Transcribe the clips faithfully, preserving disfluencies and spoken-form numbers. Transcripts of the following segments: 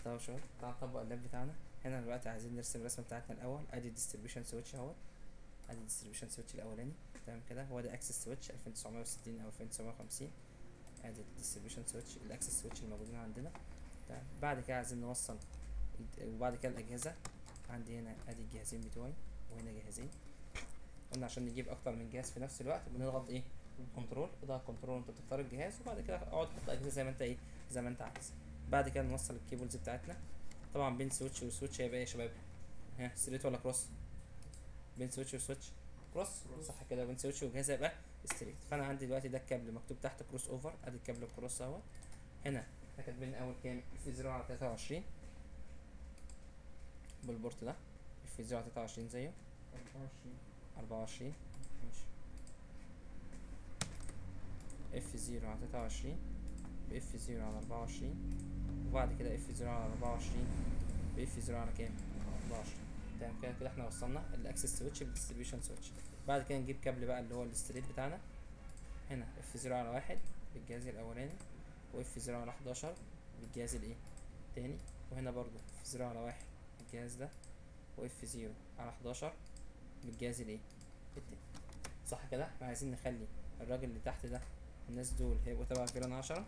طب يا شباب تعالى نطبق اللاب بتاعنا. هنا دلوقتي عايزين نرسم الرسمه بتاعتنا الاول. ادي الديستريبيوشن سويتش اهوت، ادي الديستريبيوشن سويتش الاولاني تمام كده. هو ده اكسس سويتش ألف وتسعمية وستين او ألف وتسعمية وخمسين. ادي الديستريبيوشن سويتش الاكسس سويتش الموجودين عندنا تمام. بعد كده عايزين نوصل وبعد كده الاجهزه. عندي هنا ادي الجهازين بتوعي وهنا جهازين. قلنا عشان نجيب اكتر من جهاز في نفس الوقت بنضغط ايه؟ كنترول. اضغط كنترول وانت بتختار الجهاز، وبعد كده اقعد حط اجهزه زي ما انت ايه زي ما انت عايز. بعد كده نوصل الكيبلز بتاعتنا. طبعا بين سويتش وسويتش هيبقى ايه يا شباب؟ ها ستريت ولا كروس؟ بين سويتش وسويتش كروس، صح كده. بين سويتش وجهاز هيبقى ستريت. فانا عندي دلوقتي ده الكابل مكتوب تحت كروس اوفر، ادي الكابل الكروس اهو. هنا احنا كاتبين اول كام؟ اف صفر على تلاتة وعشرين بالبورت ده. اف صفر على تلاتة وعشرين زيه أربعة وعشرين ماشي. اف صفر على تلاتة وعشرين باف صفر على أربعة وعشرين، وبعد كده اف صفر على أربعة وعشرين باف صفر على كام؟ أربعة وعشرين. تمام كده. كده احنا وصلنا الاكسس سويتش بالديستريبيوشن سويتش. بعد كده نجيب كابل بقى اللي هو الستريت بتاعنا. هنا اف صفر على واحد بالجهاز الاولاني، واف صفر على حداشر بالجهاز الايه التاني، وهنا برضو اف صفر على واحد بالجهاز ده، واف صفر على حداشر بالجهاز الايه التاني، صح كده. احنا عايزين نخلي الراجل اللي تحت ده الناس دول هيبقوا تبع فيلان عشرة،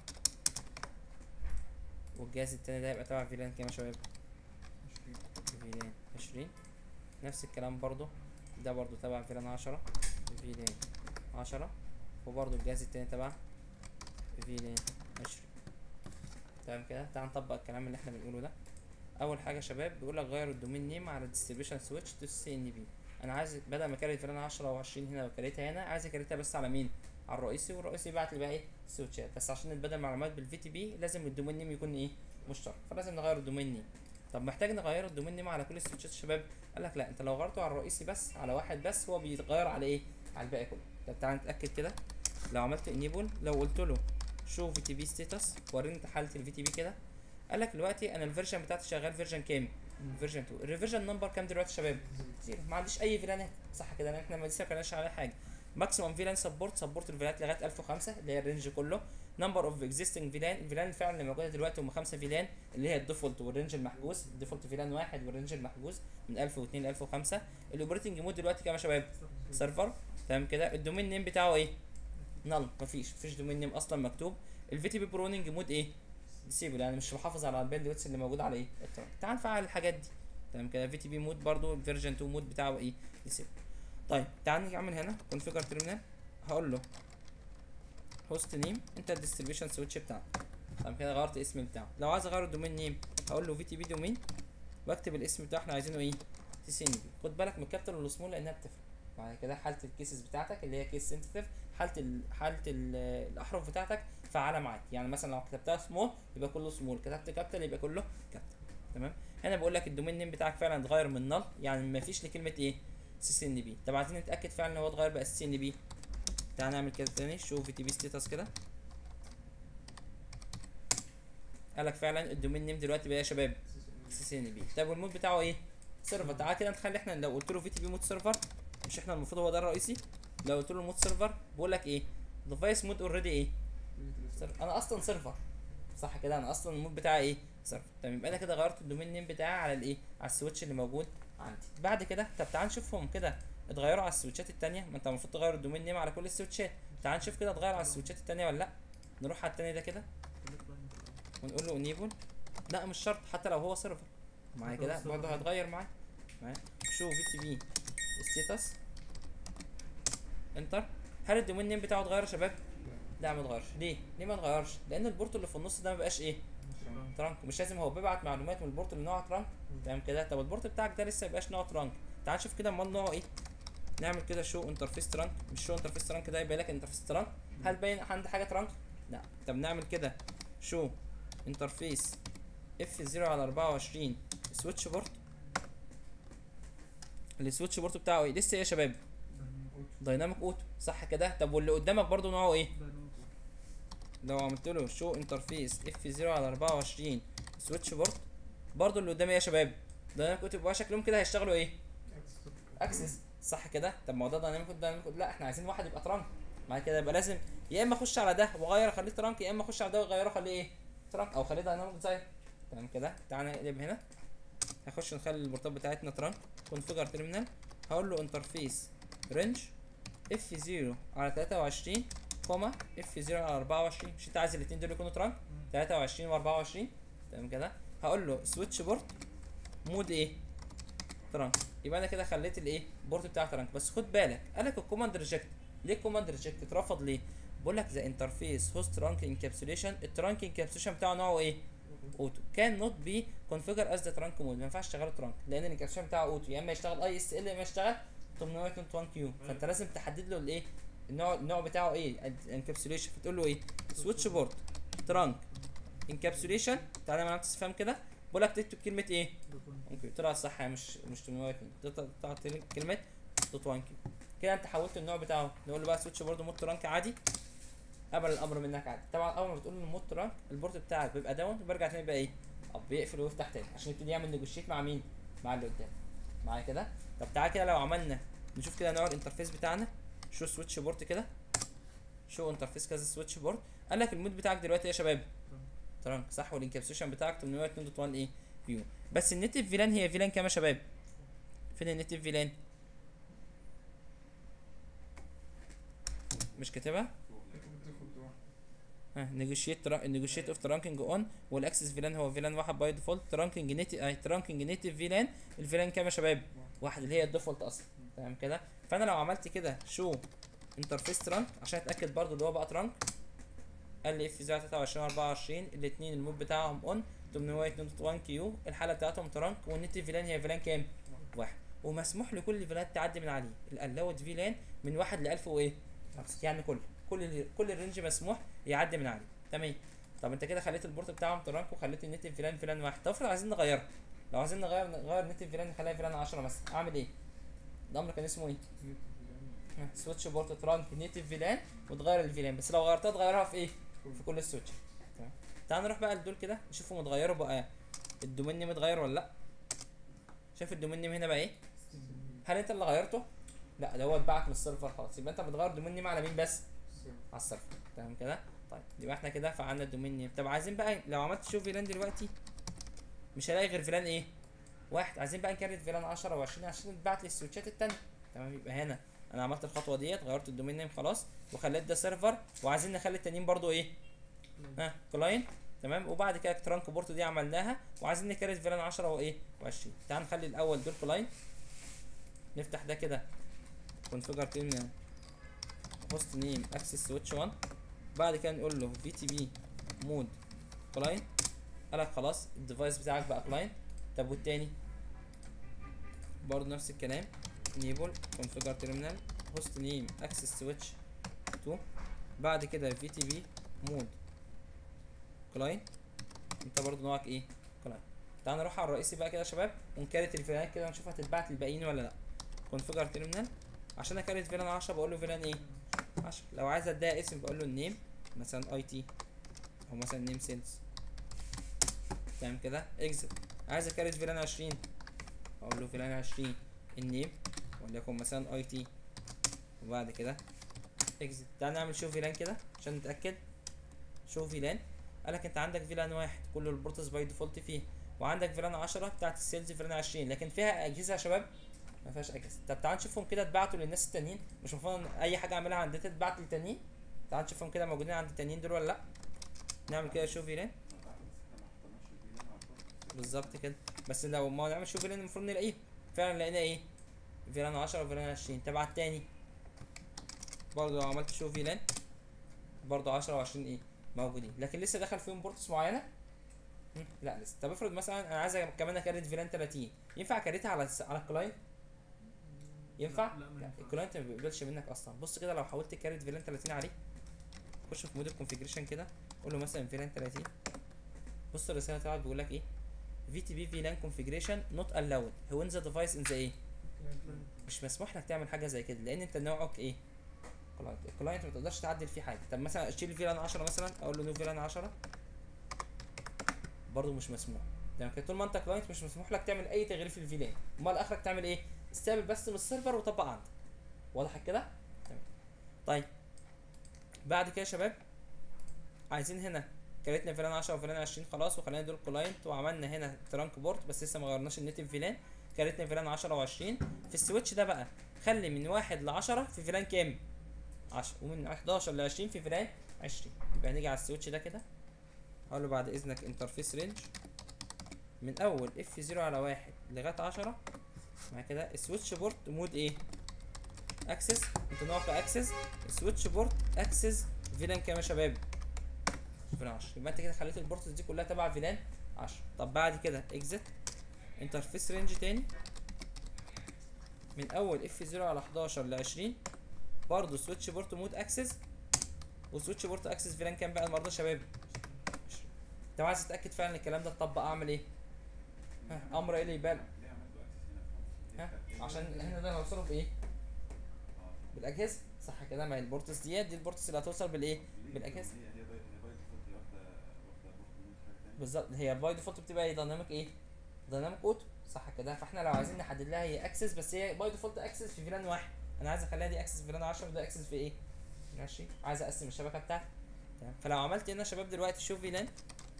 والجهاز التاني ده هيبقى تبع فيلان كام يا شباب؟ فيلان عشرين. نفس الكلام برضو ده برضو تبع فيلان عشرة فيلان عشرة، وبرضو الجهاز التاني تبع فيلان عشرين. تمام كده. تعال نطبق الكلام اللي احنا بنقوله ده. اول حاجه يا شباب بيقول لك غير الدومين نيم على الديستريبيوشن سويتش تو سي ان بي. انا عايز بدل ما كاريت فيلان عشرة و20 هنا وكاريتها هنا، عايز اكاريتها بس على مين؟ على الرئيسي، والرئيسي يبعت لي بقى ايه؟ سويتشات. بس عشان نتبادل معلومات بالفي تي بي لازم الدومين نيم يكون ايه؟ مشترك، فلازم نغير الدومين نيم. طب محتاج نغير الدومين نيم على كل السويتشات يا شباب؟ قال لك لا، انت لو غيرته على الرئيسي بس على واحد بس هو بيتغير على ايه؟ على الباقي كله. طب تعالى نتاكد كده. لو عملت انيبل، لو قلت له شو في تي بي ستاتس، وريني انت حاله الفي تي بي كده. قال لك دلوقتي انا الفيرجن بتاعتي شغال فيرجن كام؟ فيرجن اتنين. الريفيرجن نمبر كام دلوقتي يا شباب؟ زيرو. ما عنديش اي فيلانات، صح كده، لان احنا لسه ما كناش على حاجه. ماكسيمم فيلان سبورت سبورت الفيلانات لغايه ألف وخمسة اللي هي الرينج كله. نمبر اوف اكزيستنج فيلان، الفيلان فعلا اللي موجوده دلوقتي هم خمسة فيلان اللي هي الديفولت والرينج المحجوز. الديفولت فيلان واحد والرينج المحجوز من ألف واتنين ل ألف وخمسة. الاوبريتنج مود دلوقتي كام يا شباب؟ سيرفر. تمام كده. الدومين نيم بتاعه ايه؟ نل، مفيش مفيش دومين نيم اصلا مكتوب. الفي تي بي بروننج مود ايه؟ ديسيبل، يعني مش محافظ على الباند ويتس اللي موجود على ايه؟ الترانك. تعال نفعل الحاجات دي. تمام كده. في تي بي مود برضو الفيرجن اتنين مود بتاعه ايه؟ ديسيبل. طيب تعال نيجي اعمل هنا كونفيجر تيرمينال. هقول له هوست نيم انت الديستريبيوشن سويتش بتاعك. تمام كده غيرت الاسم بتاعه. لو عايز اغير الدومين نيم هقول له في تي بي دومين، واكتب الاسم بتاعه احنا عايزينه ايه؟ تي سي ان بي. خد بالك من الكابيتال والسمول لانها بتفرق. بعد كده حاله الكيسز بتاعتك اللي هي كيس سنسيتيف، حاله ال حاله ال الاحرف بتاعتك فعاله معاك. يعني مثلا لو كتبتها سمول يبقى كله سمول، كتبت كابيتال يبقى كله كابيتال. تمام. هنا بقول لك الدومين نيم بتاعك فعلا اتغير من نل، يعني ما فيش لكلمه ايه؟ سي سي ان بي. طب عايزين نتاكد فعلا ان هو اتغير بقى سي سي ان بي. تعال نعمل كده تاني، شوف في تي بي ستاتس كده. قالك فعلا الدومين نيم دلوقتي بقى يا شباب سي سي ان بي. طب والمود بتاعه ايه؟ سيرفر. تعال كده نخلي احنا لو قلت له في تي بي مود سيرفر، مش احنا المفروض هو ده الرئيسي؟ لو قلت له مود سيرفر بقول لك ايه؟ ديفايس مود اوريدي ايه؟ سيرفر. انا اصلا سيرفر، صح كده، انا اصلا المود بتاعي ايه؟ سيرفر. طب يبقى انا كده غيرت الدومين نيم بتاعي على الايه؟ على السويتش اللي موجود عندي. بعد كده طب تعال نشوفهم كده اتغيروا على السويتشات التانية. ما انت المفروض تغير الدومين نيم على كل السويتشات. تعال نشوف كده اتغير على السويتشات التانية ولا لا. نروح على التاني ده كده ونقول له انيبل. لا مش شرط، حتى لو هو سيرفر معايا كده برضه هيتغير معايا. معايا شو في تي بي ستاتس انتر. هل الدومين نيم بتاعه اتغير يا شباب؟ لا ما اتغيرش. ليه؟ ليه ما اتغيرش؟ لان البورت اللي في النص ده ما بقاش ايه؟ ترانك. مش لازم هو بيبعت معلومات من البورت اللي نوعه ترانك. تمام كده. طب البورت بتاعك ده لسه ما يبقاش نوعه ترانك. تعال نشوف كده امال نوعه ايه. نعمل كده شو انترفيس ترانك. مش شو انترفيس ترانك ده يبقى لك انترفيس ترانك. هل باين عندي حاجه ترانك؟ لا. طب نعمل كده شو انترفيس اف صفر على أربعة وعشرين سويتش بورت. السويتش بورت بتاعه ايه؟ لسه ايه يا شباب؟ دايناميك اوتو، صح كده. طب واللي قدامك برضو نوعه ايه؟ لو عملت له شو انترفيس اف صفر على أربعة وعشرين سويتش بورت، برضو اللي قدامي ايه يا شباب؟ دايناميك اوتو. يبقى شكلهم كده هيشتغلوا ايه؟ اكسس، صح كده. طب ما هو ده دايناميك اوتو دايناميك اوتو، لا احنا عايزين واحد يبقى ترانك. مع كده يبقى لازم يا اما اخش على ده واغير اخليه ترانك، يا اما اخش على ده واغيره اخليه ايه؟ ترانك، او اخليه دايناميك ديزاين. تمام كده. تعالى نقلب هنا، هخش نخلي البورتات بتاعتنا ترانك كونفيجر تيرمينال، هقول له انترفيس رينج اف صفر على تلاتة وعشرين كوما اف صفر على اربعة وعشرين. مش انت عايز الاثنين دول يكونوا ترانك تلاتة وعشرين و اربعة وعشرين؟ تمام كده. هقول له سويتش بورت مود ايه ترانك، يبقى انا كده خليت الايه بورت بتاع ترانك. بس خد بالك قالك الكوماند ريجكت. ليه الكوماند ريجكت اترفض؟ ليه؟ بقول لك ذا انترفيس هوست ترانك انكابسوليشن، الترانك انكابسوليشن بتاعه نوعه ايه؟ اوتو. كان نوت بي كونفيجر از ذا ترانك مود، ما ينفعش تشغله ترانك لان الانكابسوليشن بتاعه اوتو، يا اما يشتغل اي اس ال يا اما يشتغل تمنمية واتنين وتمانين كيو. فانت لازم تحدد له الايه النوع النوع بتاعه ايه الانكابسوليشن، فتقول له ايه سويتش بورت ترانك انكابسوليشن. تعالى ما استفهام كده، بقول لك تكتب كلمه ايه ممكن طلع صح، مش مش تمنمية واتنين، تطلع كلمه دوت واحد كيو. كده انت حولت النوع بتاعه. نقول له بقى سويتش بورت مود ترانك عادي، قبل الامر منك عادي. طبعا اول ما بتقول له المود ترانك البورت بتاعك بيبقى داون وبيرجع تاني يبقى ايه اب، بيقفل ويفتح تاني عشان يبتدي يعمل نيجوشيت مع مين؟ مع اللي قدام. معايا كده؟ طب تعالى كده لو عملنا نشوف كده نوع الانترفيس بتاعنا، شو سويتش بورت كده، شو انترفيس كذا سويتش بورت. قال لك المود بتاعك دلوقتي ايه يا شباب؟ ترانك صح، والانكابسوليشن بتاعك تمنمية واتنين دوت واحد ايه كيو. بس النيتف فيلان هي فيلان كام يا شباب؟ فين النيتف فيلان؟ مش كاتبها؟ ها نيجوشيت نيجوشيت اوف ترانكينج اون، والاكسس فيلان هو فيلان واحد باي ديفولت. ترانكينج نيتف اي ترانكينج نيتف فيلان الفيلان كام يا شباب؟ واحد اللي هي الديفولت اصلا. تمام كده. فانا لو عملت كده شو انترفيس ترانك عشان اتاكد برضو اللي هو بقى ترانك، قال لي اف زائد تلاتة وعشرين و اربعة وعشرين الاثنين المود بتاعهم اون تمنمية واتنين دوت واحد كيو، الحاله بتاعتهم ترانك، والنيتف فيلان هي فيلان كام؟ واحد. ومسموح لكل الفيلانات تعدي من عليه الالاود فيلان من واحد ل الف وايه؟ يعني كل كل كل الرينج مسموح يعدي من عليه. تمام. طب انت كده خليت البورت بتاعهم ترانك وخليت النيتف فيلان فيلان واحد. طب افرض عايزين نغيرها، لو عايزين نغير نغير نيتف فيلان نخليها فيلان عشرة مثلا، اعمل ايه؟ الامر كان اسمه ايه؟ سويتش بورت ترانك نيتف فيلان وتغير الفيلان. بس لو غيرتها تغيرها في ايه؟ في كل السويتش. تمام. تعال نروح بقى لدول كده نشوفهم اتغيروا بقى، الدومين نيم اتغير ولا لا؟ شايف الدومين نيم هنا بقى ايه؟ هل انت اللي غيرته؟ لا ده هو اتبعت من السيرفر خلاص، يبقى انت بتغير دومين نيم على مين بس؟ على السيرفر. تمام كده. طيب يبقى احنا كده فعلنا الدومين نيم. طب عايزين بقى لو عملت شوف فيلان دلوقتي مش هلاقي غير فيلان ايه؟ واحد. عايزين بقى نكرر فيلان عشرة وعشرين عشان تبعت لي السويتشات التانية. تمام. يبقى هنا انا عملت الخطوه ديت، غيرت الدومين نيم خلاص وخليت ده سيرفر، وعايزين نخلي التانيين برضو ايه؟ ها كلاينت. تمام. وبعد كده ترانك بورت دي عملناها، وعايزين نكرر فيلان عشرة وايه وعشرين. تعال نخلي الاول دول كلاينت، نفتح ده كده كونفيجر تيرمينال هوست نيم اكسس سويتش واحد، بعد كده نقول له في تي بي مود كلاينت. قالك خلاص الديفايس بتاعك بقى كلاينت. طب والتاني برضه نفس الكلام، enable configure terminal host name access switch اتنين، بعد كده في تي بي مود كلاينت. انت برضه نوعك ايه؟ كلاينت. تعال نروح على الرئيسي بقى كده يا شباب ونكريت الفيلانات كده ونشوف هتتبعت للباقيين ولا لا. configure terminal عشان اكريت فيلان عشرة بقول له فيلان ايه؟ عشرة. لو عايز اديها اسم بقول له النيم مثلا اي تي او مثلا نيم سيلز. تمام كده. اكزت. عايز اكريت فيلان عشرين اقول له فيلان عشرين النيم وليكن مثلا اي تي، وبعد كده اكزت. تعال نعمل شو فيلان كده عشان نتاكد. شو فيلان قالك انت عندك فيلان واحد كل البورتس باي ديفولت فيه، وعندك فيلان عشرة بتاعت السيلز فيلان عشرين، لكن فيها اجهزه يا شباب ما فيهاش اجهزه. طب تعال نشوفهم كده اتبعتوا للناس التانيين، مش المفروض اي حاجه اعملها عند داتا تتبعت للتانيين؟ تعال نشوفهم كده موجودين عند التانيين دول ولا لا. نعمل كده شو فيلان بالظبط كده. بس لو ما نعمل شو فيلان المفروض نلاقيه فعلا، لقينا ايه؟ فيلان عشرة وفيلان عشرين. تبع التاني برضو لو عملت شو فيلان برضو عشرة وعشرين ايه موجودين، لكن لسه دخل فيهم بورتس معينه. لا لسه. طب افرض مثلا انا عايز كمان اكريت فيلان تلاتين، ينفع اكريتها على الس... على الكلاينت؟ ينفع؟ لا, لا, لا الكلاينت ما بيقبلش منك اصلا. بص كده لو حاولت تكريت فيلان تلاتين عليه، خش في مود الكونفيجريشن كده قول له مثلا فيلان تلاتين، بص الرساله طلعت بيقول لك ايه؟ في تي بي فيلان كونفيجريشن نوت الاود وين ذا ديفايس ان ذا ايه؟ مش مسموح لك تعمل حاجه زي كده لان انت نوعك ايه؟ كلاينت. الكلاينت ما تقدرش تعدل فيه حاجه. طب مثلا اشيل فيلان عشرة مثلا اقول له نو فيلان عشرة برضه مش مسموح. يعني طول ما انت كلاينت مش مسموح لك تعمل اي تغيير في الفيلان. امال اخرك تعمل ايه؟ استقبل بس من السيرفر وطبق عندك. واضح كده؟ تمام. طيب بعد كده يا شباب عايزين هنا كريتنا فيلان عشرة وفيلان عشرين خلاص، وخلينا دول كلاينت، وعملنا هنا ترانك بورت بس لسه ما غيرناش النيتف فيلان. كريتنا فيلان عشرة وعشرين. في السويتش ده بقى خلي من واحد لعشرة في فيلان كام؟ عشرة، ومن حداشر لعشرين في فيلان عشرين. يبقى هنيجي على السويتش ده كده، اقول له بعد اذنك انترفيس رينج من اول اف صفر على واحد لغايه عشرة. مع كده السويتش بورت مود ايه؟ اكسس. انتوا نوعكم اكسس. السويتش بورت اكسس فيلان كام يا شباب؟ فيلان عشرة. يبقى انت كده خليت البورتس دي كلها تبع فيلان عشرة. طب بعد كده اكزت انترفيس رينج تاني من اول اف صفر على حداشر ل عشرين، برضه سويتش بورت مود اكسس، وسويتش بورت اكسس فيلان كام بقى المره يا شباب؟ عشرين. طب عايز اتاكد فعلا الكلام ده اتطبق، اعمل ايه؟ ها امر ايه اللي يبان؟ ها عشان احنا ده هنوصله بايه؟ بالاجهزه، صح كده؟ ما هي البورتس ديت دي البورتس اللي هتوصل بالايه؟ بالاجهزه. بالظبط، هي باي ديفولت بتبقى ايه؟ دايناميك ايه؟ دايناميك اوتو، صح كده؟ فاحنا لو عايزين نحدد لها هي اكسس، بس هي باي ديفولت اكسس في فيلان واحد، انا عايز اخليها دي اكسس في فيلان عشرة وده اكسس في ايه؟ ماشي، عايز اقسم الشبكه بتاعتي. تمام، فلو عملت هنا يا شباب دلوقتي شوف فيلان،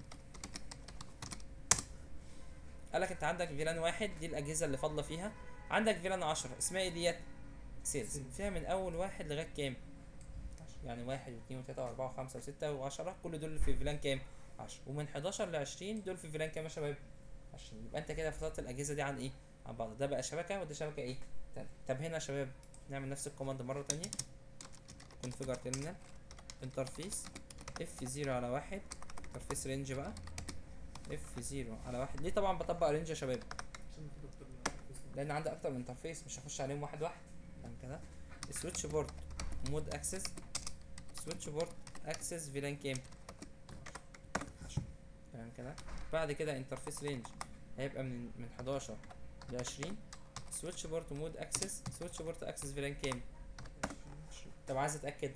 قالك انت عندك فيلان واحد دي الاجهزه اللي فاضله فيها، عندك فيلان عشرة اسمها ايه ديت؟ سيلز، فيها من اول واحد لغايه كام؟ يعني واحد واثنين وثلاثة واربعة وخمسة وستة وعشرة، كل دول في فيلان كام؟ عشرة. ومن حداشر لعشرين دول في فيلان كام يا شباب؟ عشرين. يبقى انت كده فصلت الاجهزه دي عن ايه؟ عن بعض. ده بقى شبكه وده شبكه ايه؟ تانية. طب هنا يا شباب نعمل نفس الكوماند مره تانية، كونفيجر تيرمينال انترفيس اف صفر على واحد، انترفيس رينج بقى اف صفر على واحد. ليه طبعا بطبق رينج يا شباب؟ لان عندي اكتر من انترفيس مش هخش عليهم واحد واحد. تمام كده. السويتش بورت مود اكسس، سويتش بورت اكسس فيلان كام؟ عشرة. تمام كده. بعد كده انترفيس رينج هيبقى من من حداشر ل عشرين. سويتش بورت مود اكسس، سويتش بورت اكسس فيلان كام؟ عشرين. طب عايز اتاكد،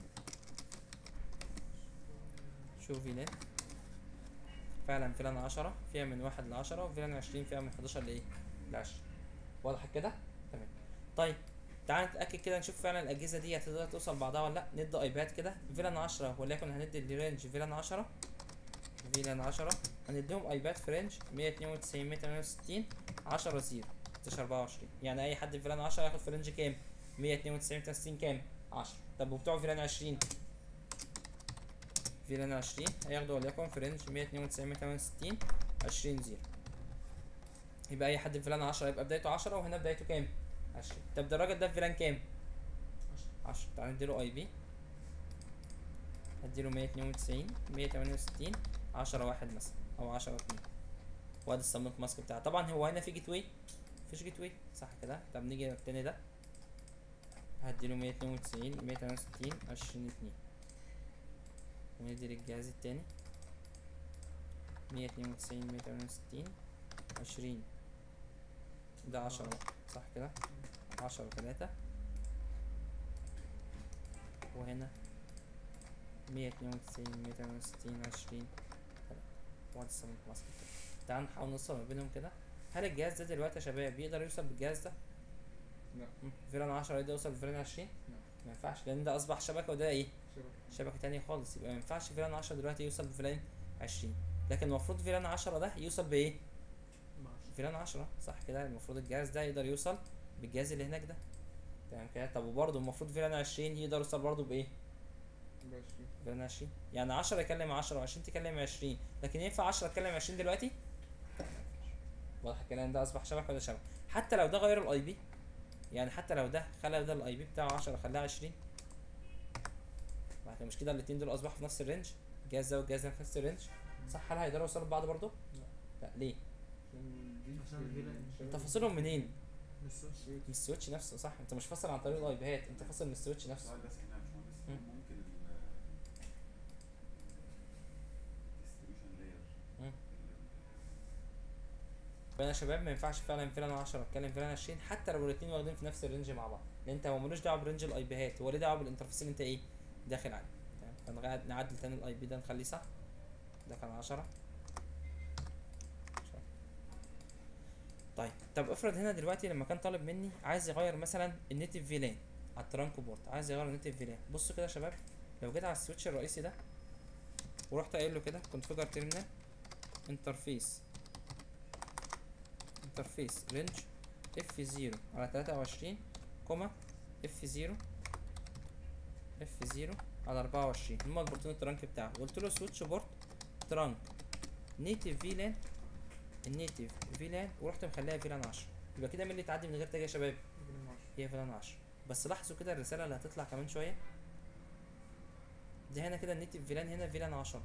شوف فيلان، فعلا فيلان عشرة فيها من واحد ل عشرة، وفيلان عشرين فيها من حداشر لايه؟ ل عشرين. واضح كده؟ تمام. طيب تعال نتاكد كده نشوف فعلا الاجهزه دي هتقدر توصل بعضها ولا لا. ندي ايباد كده فيلان عشرة، وليكن هندي الرينج فيلان عشرة، فيلان عشرة هنديهم ايباد في رينج مية اتنين وتسعين مية تمانية وستين عشرة صفر ستاشر اربعة وعشرين. يعني اي حد في فيلان عشرة هياخد في رينج كام؟ مية اتنين وتسعين مية تمانية وستين كام؟ عشرة. طب وبتوع فيلان عشرين، فيلان عشرين هياخدوا وليكن في رينج مية اتنين وتسعين مية تمانية وستين عشرين صفر. يبقى اي حد في فيلان عشرة يبقى بدايته عشرة وهنا بدايته كام؟ عشرين. طب ده الراجل ده في فيلان كام؟ عشرة. تعال نديله اي بي، هديله مية اتنين وتسعين مية تمانية وستين عشرة واحد مثلا او عشرة اتنين، وادي السبنت ماسك بتاعه. طبعا هو هنا في جيت واي، مفيش جيت واي، صح كده؟ طب نيجي التاني ده، هديله مية اتنين وتسعين مية تمانية وستين عشرين اتنين، وندي للجهاز التاني مية اتنين وتسعين مية تمانية وستين عشرين، ده عشرة بقى، صح كده؟ عشرة تلاتة، وهنا مية اتنين وتسعين مية تمانية وستين عشرين تلاتة، وادي السبنت ماسك كده. تعال نحاول نوصل ما بينهم كده. هل الجهاز ده دلوقتي يا شباب يقدر يوصل بالجهاز ده؟ لا. فيلان عشرة يقدر يوصل بفيلان عشرين؟ لا. ما ينفعش، لان ده اصبح شبكه وده ايه؟ شبكة. شبكه تانية خالص. يبقى ما ينفعش فيلان عشرة دلوقتي يوصل بفيلان عشرين، لكن المفروض فيلان عشرة ده يوصل بايه؟ فيلان عشرة، صح كده؟ المفروض الجهاز ده يقدر يوصل بالجهاز اللي هناك ده. تمام كده. طب وبرضه المفروض فيلان عشرين يقدر يوصل برضه بايه؟ بعشرين. فيلان عشرين. يعني عشرة يكلم عشرة وعشرين تكلم عشرين، لكن ينفع عشرة تكلم عشرين دلوقتي؟ واضح الكلام ده اصبح شبكه ولا شبكه؟ حتى لو ده غير الاي بي، يعني حتى لو ده خلى ده الاي بي بتاعه عشرة خلاه عشرين، بعد كده مش كده الاتنين دول اصبحوا في نفس الرينج؟ الجهاز ده والجهاز ده في نفس الرينج، صح؟ هل هيقدروا يوصلوا لبعض برضه؟ لا. ليه؟ عشان دي عشان في فيلان. الشبكة. انت فاصلهم منين؟ من السويتش. من السويتش نفسه، صح؟ انت مش فاصل عن طريق الاي بيهات، انت فاصل من السويتش نفسه. السؤال بس هنا يا باشمهندس، مم. ممكن ال distribution layer مم. فانا يا شباب ما ينفعش فعلا فيلان عشرة اتكلم فيلان عشرين حتى لو الاتنين واخدين في نفس الرينج مع بعض، لان انت هو ملوش دعوه برينج الاي بيهات، هو ليه دعوه بالانترفيس اللي انت ايه؟ داخل عليه. تمام، فنقعد نعدل تاني الاي بي ده نخليه صح، ده كان عشرة. طيب طب افرض هنا دلوقتي لما كان طالب مني عايز يغير مثلا النيتف فيلان على الترانك بورت، عايز يغير النيتف فيلان. بصوا كده يا شباب، لو جيت على السويتش الرئيسي ده ورحت قايل له كده كونفيجر تيرمينال انترفيس انترفيس رينج اف زيرو على تلاتة وعشرين كوما اف زيرو اف زيرو على اربعة وعشرين هما البورتين الترانك بتاعه. قلت له سويتش بورت ترانك نيتيف فيلان النيتيف فيلان ورحت مخليها فيلان عشرة. يبقى كده مين اللي تعدي من غير تاج يا شباب؟ فيلان عشرة. هي فيلان عشرة. بس لاحظوا كده الرساله اللي هتطلع كمان شويه دي هنا كده النيتيف فيلان هنا فيلان عشرة.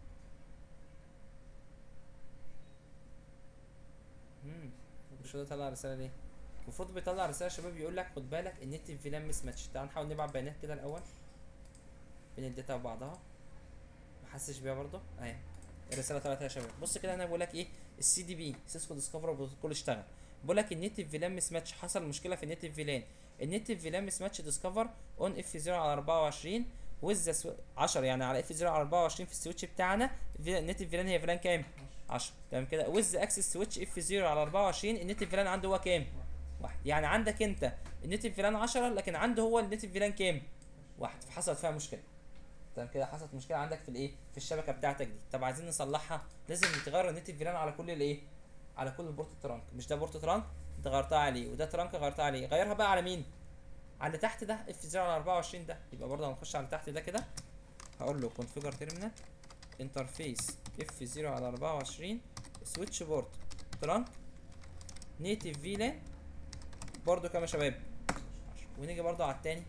امم مش ده طلع رساله ليه؟ المفروض بيطلع رساله يا شباب يقول لك خد بالك النيتيف فيلان مس ماتش. تعال نحاول نبعت بيانات كده الاول بين الداتا وبعضها. محسش بيها برضه اهي الرساله طلعت يا شباب. بص كده انا بقول لك ايه السي دي بي سيسكو ديسكفر بروتوكول اشتغل. بقول لك النيتيف فيلان مس ماتش حصل مشكله في النيتيف فيلان. النيتيف فيلان مس ماتش ديسكفر اون اف زيرو على اربعة وعشرين ويز عشرة يعني على اف زيرو على اربعة وعشرين في السويتش بتاعنا. النيتيف فيلان هي فيلان كام؟ عشرة. تمام كده ويز اكسس سويتش اف زيرو على اربعة وعشرين النيتيف فيلان عنده هو كام؟ واحد. يعني عندك انت النيتيف فيلان عشرة لكن عنده هو النيتيف فيلان كام؟ واحد. فحصلت فيها مشكله. تمام كده حصلت مشكله عندك في الايه في الشبكه بتاعتك دي. طب عايزين نصلحها لازم تغير النيتيف فيلان على كل الايه على كل البورت ترانك. مش ده بورت ترانك انت غيرتها عليه وده ترانك غيرتها عليه غيرها بقى على مين؟ على اللي تحت ده اف زيرو على اربعة وعشرين ده. يبقى برضه هنخش على اللي تحت ده كده هقول له كونفيجر تيرمينال انترفيس اف زيرو على اربعة وعشرين سويتش بورت ترانك نيتيف فيلان برضه كام يا شباب؟ ونيجي برضه على التاني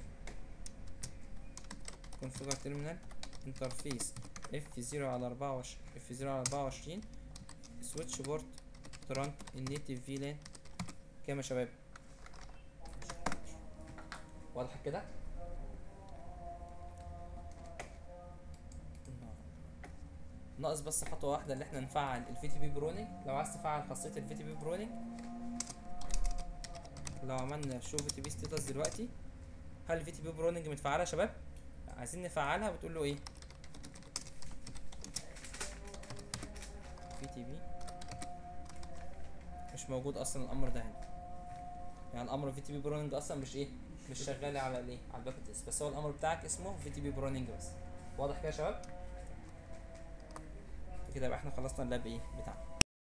كونفيجر تيرمينال انترفيس اف زيرو على اربعة وعشرين اف زيرو على اربعة وعشرين سويتش بورت ترانك النيتيف فيلان كام يا شباب؟ واضح كده؟ ناقص بس خطوه واحده اللي احنا نفعل الفي تي بي برونينج. لو عايز تفعل خاصيه الفي تي بي برونينج لو عملنا شو في تي بي ستاتس دلوقتي هل الفي تي بي برونينج متفعله يا شباب؟ عايزين نفعلها بتقول له ايه؟ في تي بي مش موجود اصلا الامر ده هنا. يعني الامر في تي بي برونينج اصلا مش ايه مش شغال على الايه على الباكت اس بس هو الامر بتاعك اسمه في تي بي برونينج بس. واضح كده يا شباب؟ كده يبقى احنا خلصنا اللاب ايه بتاعنا.